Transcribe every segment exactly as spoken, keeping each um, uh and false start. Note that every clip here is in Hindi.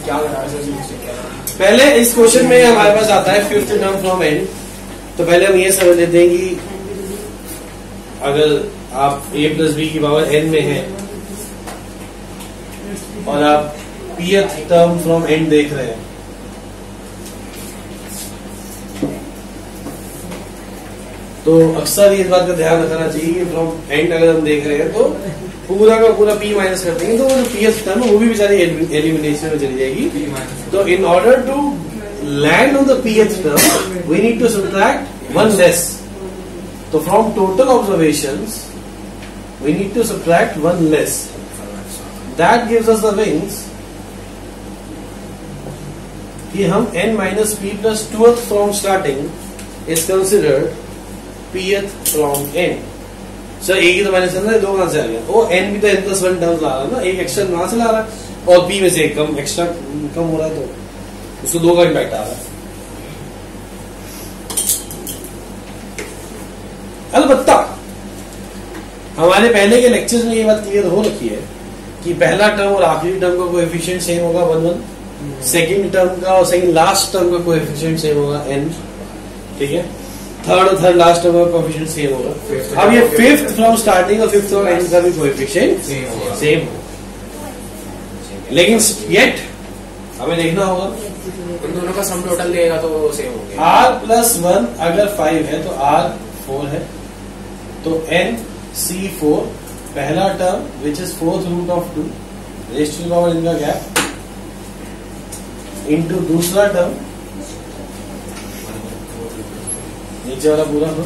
क्या करा है? पहले इस क्वेश्चन में हमारे पास आता है फिफ्थ टर्म फ्रॉम एन। तो पहले हम ये समझ लेते हैं कि अगर आप a प्लस बी की पावर n में है और आप pth टर्म फ्रॉम एन देख रहे हैं, तो अक्सर ये बात का ध्यान रखना चाहिए कि फ्रॉम एंड अगर हम देख रहे हैं तो पूरा का पूरा p माइनस कर देंगे तो वो जो pth टर्म है वो भी बेचारी एलिमिनेशन में चली जाएगी। तो in order to land on the pth term we need to subtract one less. तो from total observations we need to subtract one less. That gives us the wings कि हम n minus p plus tooth from starting is considered pth from n। Sir एक ही तो माइनस करना है, दो कहां से आ गया? वो n भी तो n प्लस वन टर्म्स ला रहा है ना, एक एक्स्ट्रा कहां से ला रहा है और p में से एक कम एक्स्ट्रा कम हो रहा है तो उसको दो का इम्पैक्ट आ रहा है। अलबत्ता हमारे पहले के लेक्चर्स में ये बात क्लियर हो रखी है कि पहला टर्म और आखिरी टर्म का कोएफिशिएंट सेम होगा वन वन, सेकेंड टर्म का और सेकेंड लास्ट टर्म का कोएफिशिएंट सेम होगा n, ठीक है। थर्ड और थर्ड लास्ट टर्म का कोएफिशिएंट सेम होगा। अब ये फिफ्थ फ्रॉम स्टार्टिंग और फिफ्थ फ्रॉम एंड का भी कोएफिशिएंट सेम होगा, लेकिन येट हमें देखना होगा उन दोनों का सम टोटल देगा तो सेम हो गया। r प्लस वन अगर फाइव है तो r फोर है, तो n c फोर पहला term which is fourth root of two raise to the power इनका गैप इंटू दूसरा टर्म नीचे वाला पूरा हो।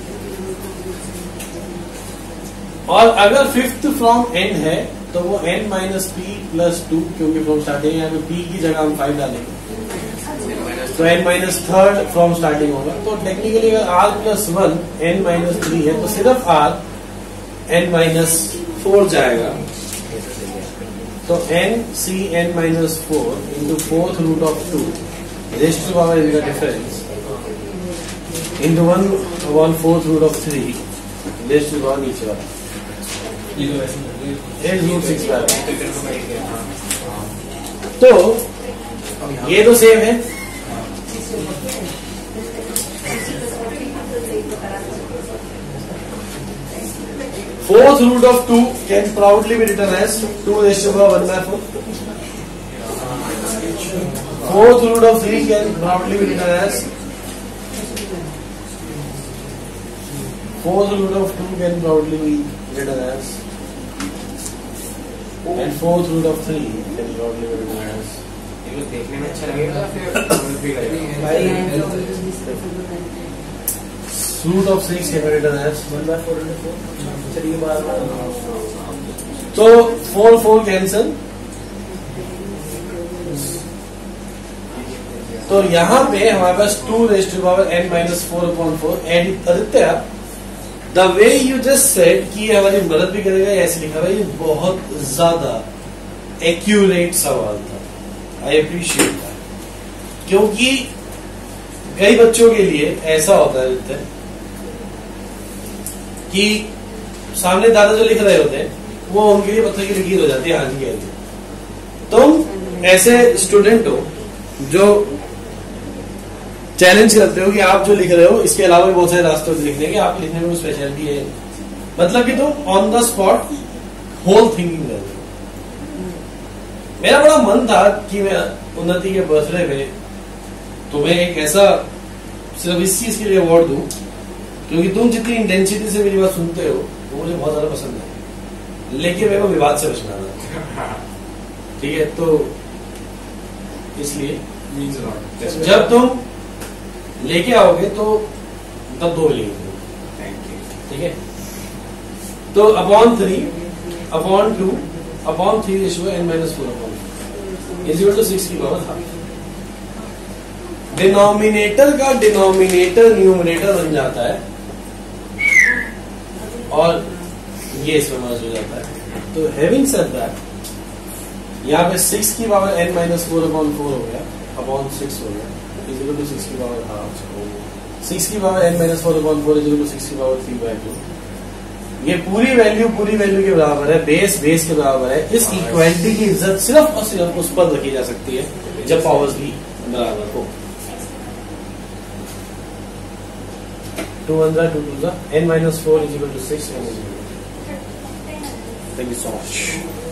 और अगर फिफ्थ फ्रॉम n है तो वो n minus p plus two, क्योंकि फ्रॉम स्टार्टिंग यहाँ पे p की जगह हम फाइव डालेंगे तो n minus third from starting होगा। तो टेक्निकली अगर r plus one n minus three है तो सिर्फ r n माइनस फोर जाएगा। तो n c n minus four into fourth root of two raise to power इनका difference into one one fourth root of three raise to power नीचे वाला रूट सिक्स बाय। तो ये तो सेम है। Fourth root of two can proudly be written as two raised to the power one by four. Fourth root of three can proudly be written as fourth root of two can proudly be written as and fourth root of three can proudly be written as. देखने में अच्छा लगेगा Root of six can be written as one by four into four. चलिए बार बार तो फोर फोर कैंसल। तो यहां पे हमारे पास two raise to power n minus four upon four. And Aditya the way you just said कि हमारी मदद भी करेगा ऐसे लिखा हुआ, ये बहुत ज्यादा एक्यूरेट सवाल था। आई अप्रिशिएट दैट, क्योंकि कई बच्चों के लिए ऐसा होता है आदित्य कि सामने दादा जो लिख रहे होते हैं वो उनके लिए पत्थर की लकीर हो जाती है। हाँ जी कह दी तुम ऐसे स्टूडेंट हो जो चैलेंज करते हो कि आप जो लिख रहे हो इसके अलावा भी बहुत सारे रास्ते लिखने के, आप लिखने में स्पेशलिटी है, मतलब कि तुम on the spot whole thinking करते हो। मेरा बड़ा मन था कि मैं उन्नति के बर्थडे पे तुम्हें एक ऐसा सिर्फ इस चीज के लिए अवार्ड दूं क्योंकि तुम जितनी इंटेंसिटी से मेरी बात सुनते हो वो मुझे बहुत ज्यादा पसंद है, लेकिन मेरे को विवाद से बचना था। ठीक है, तो इसलिए जब तुम लेके आओगे तो तब दो मिलेंगे। ठीक है, तो upon three upon two upon three ratio n minus four upon is equal to six की पावर हाफ। डिनोमिनेटर का डिनोमिनेटर न्यूमरेटर बन जाता है और ये इसमें मर्ज हो जाता है। तो हैविंग सेड दैट यहाँ पे सिक्स की power n minus four upon four हो गया अपॉन सिक्स हो गया इज इक्वल टू सिक्स की पावर हाफ। सिक्स की power n minus four upon four is equal to six की पावर थ्री बाय टू। ये पूरी वैल्यू पूरी वैल्यू के बराबर है, बेस बेस के बराबर है। इस इक्वालिटी की इज्जत सिर्फ और सिर्फ उस पर रखी जा सकती है जब पावर्स भी बराबर हो। टू वन जा टू टू जा n minus four is equal to six. Thank you so much.